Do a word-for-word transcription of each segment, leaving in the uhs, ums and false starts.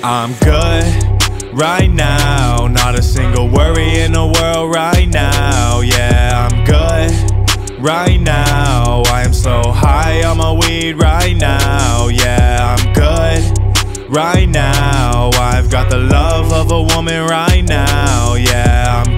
I'm good right now, not a single worry in the world right now. Yeah, I'm good right now. I am so high on my weed right now. Yeah, I'm good right now. I've got the love of a woman right now. Yeah, I'm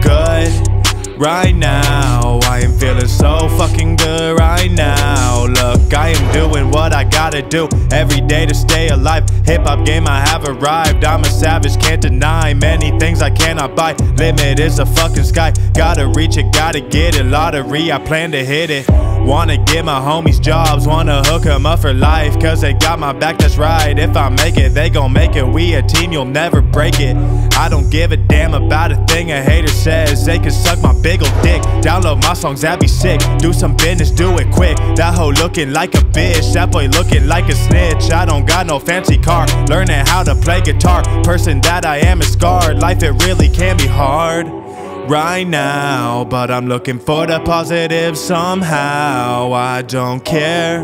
good right now. I am feeling so fucking good right now. Look, I am doing what I gotta do every day to stay alive. Hip-hop game, I have arrived. I'm a savage, can't deny many things I cannot buy. Limit is a fucking sky, gotta reach it, gotta get it. Lottery, I plan to hit it. Wanna get my homies jobs, wanna hook them up for life, cause they got my back, that's right. If I make it, they gon' make it. We a team, you'll never break it. I don't give a damn about a thing a hater says. They can suck my big ol' dick. Download my songs, that'd be sick. Do some business, do it quick. That hoe looking like a bitch, that boy looking like a snitch. I don't got no fancy car, learning how to play guitar. Person that I am is scarred. Life, it really can be hard right now, but I'm looking for the positive somehow. I don't care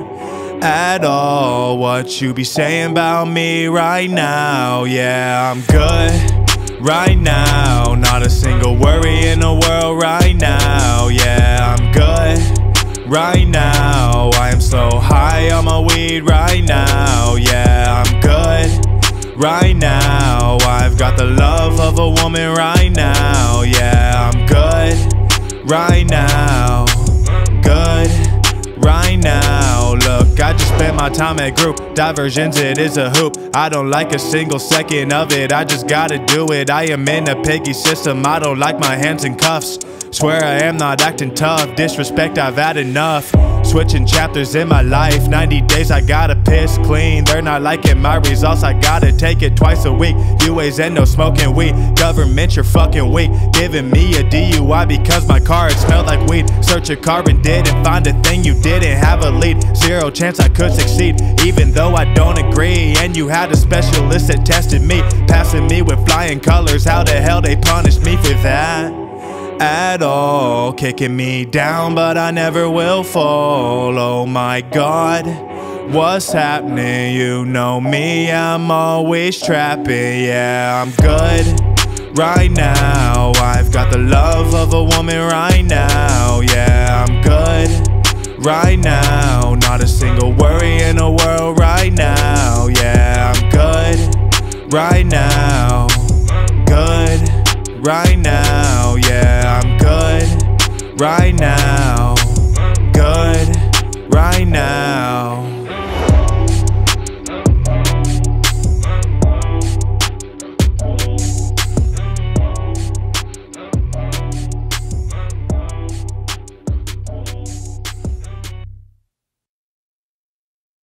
at all what you be saying about me right now. Yeah, I'm good right now, not a single worry in the world right now. Yeah, I'm good right now. I am so high on my weed right now. Yeah, I'm good right now. I've got the love of a woman right now. Yeah, I'm good right now. Good right now. Look, I just spent my time at group diversions, it is a hoop. I don't like a single second of it, I just gotta do it. I am in a piggy system, I don't like my hands in cuffs. Swear I am not acting tough, disrespect I've had enough. Switching chapters in my life, ninety days I gotta piss clean. They're not liking my results, I gotta take it twice a week. U A's and no smoking weed, government you're fucking weak. Giving me a D U I because my car it smelled like weed. Search your car and didn't find a thing, you didn't have a lead. Zero chance I could succeed, even though I don't agree. And you had a specialist that tested me, passing me with flying colors. How the hell they punished me for that? At all, kicking me down, but I never will fall. Oh my God, what's happening? You know me, I'm always trapping. Yeah, I'm good right now. I've got the love of a woman right now. Yeah, I'm good right now, not a single worry in the world right now. Yeah, I'm good right now. Good right now, yeah, I'm good right